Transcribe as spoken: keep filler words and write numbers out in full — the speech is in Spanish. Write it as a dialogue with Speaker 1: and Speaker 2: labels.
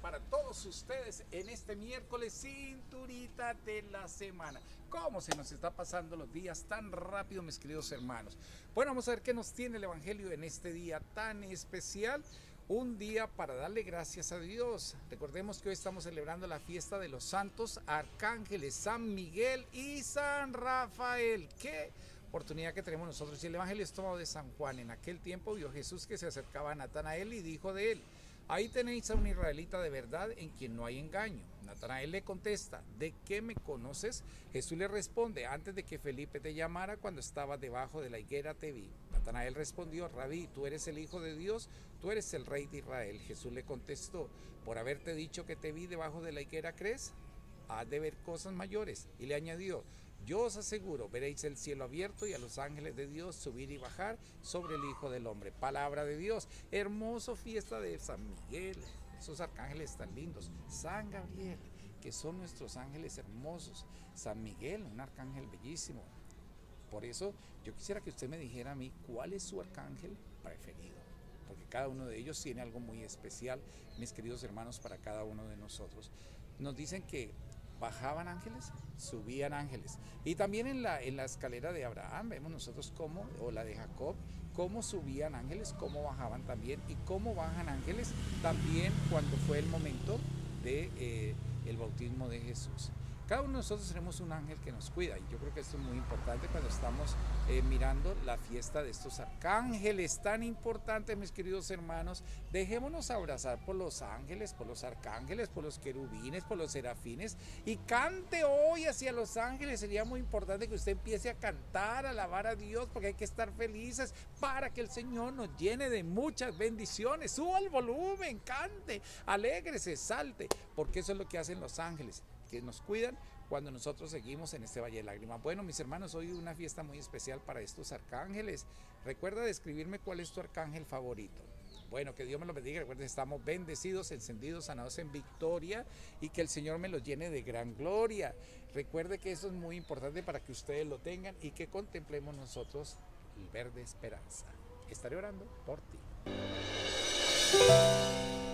Speaker 1: para todos ustedes en este miércoles cinturita de la semana. ¿Cómo se nos está pasando los días tan rápido, mis queridos hermanos? Bueno, vamos a ver qué nos tiene el Evangelio en este día tan especial. Un día para darle gracias a Dios. Recordemos que hoy estamos celebrando la fiesta de los santos arcángeles San Miguel y San Rafael. ¡Qué oportunidad que tenemos nosotros! Y el Evangelio es tomado de San Juan. En aquel tiempo vio Jesús que se acercaba a Natanael y dijo de él: ahí tenéis a un israelita de verdad en quien no hay engaño. Natanael le contesta: ¿de qué me conoces? Jesús le responde: antes de que Felipe te llamara, cuando estabas debajo de la higuera te vi. Natanael respondió: Rabí, tú eres el Hijo de Dios, tú eres el Rey de Israel. Jesús le contestó: por haberte dicho que te vi debajo de la higuera, ¿crees? Has de ver cosas mayores. Y le añadió: yo os aseguro, veréis el cielo abierto y a los ángeles de Dios subir y bajar sobre el Hijo del Hombre. Palabra de Dios. Hermoso fiesta de San Miguel, esos arcángeles tan lindos. San Gabriel, que son nuestros ángeles hermosos. San Miguel, un arcángel bellísimo. Por eso yo quisiera que usted me dijera a mí cuál es su arcángel preferido, porque cada uno de ellos tiene algo muy especial, mis queridos hermanos, para cada uno de nosotros. Nos dicen que bajaban ángeles, subían ángeles. Y también en la, en la escalera de Abraham vemos nosotros cómo, o la de Jacob, cómo subían ángeles, cómo bajaban también, y cómo bajan ángeles también cuando fue el momento de eh, el bautismo de Jesús. Cada uno de nosotros tenemos un ángel que nos cuida, y yo creo que esto es muy importante cuando estamos eh, mirando la fiesta de estos arcángeles tan importantes, mis queridos hermanos. Dejémonos abrazar por los ángeles, por los arcángeles, por los querubines, por los serafines, y cante hoy hacia los ángeles. Sería muy importante que usted empiece a cantar, a alabar a Dios, porque hay que estar felices para que el Señor nos llene de muchas bendiciones. Suba el volumen, cante, alégrese, salte, porque eso es lo que hacen los ángeles, que nos cuidan cuando nosotros seguimos en este valle de lágrimas. Bueno, mis hermanos, hoy una fiesta muy especial para estos arcángeles. Recuerda describirme cuál es tu arcángel favorito. Bueno, que Dios me lo bendiga. Recuerden, estamos bendecidos, encendidos, sanados en victoria, y que el Señor me los llene de gran gloria. Recuerde que eso es muy importante para que ustedes lo tengan y que contemplemos nosotros el verde esperanza. Estaré orando por ti.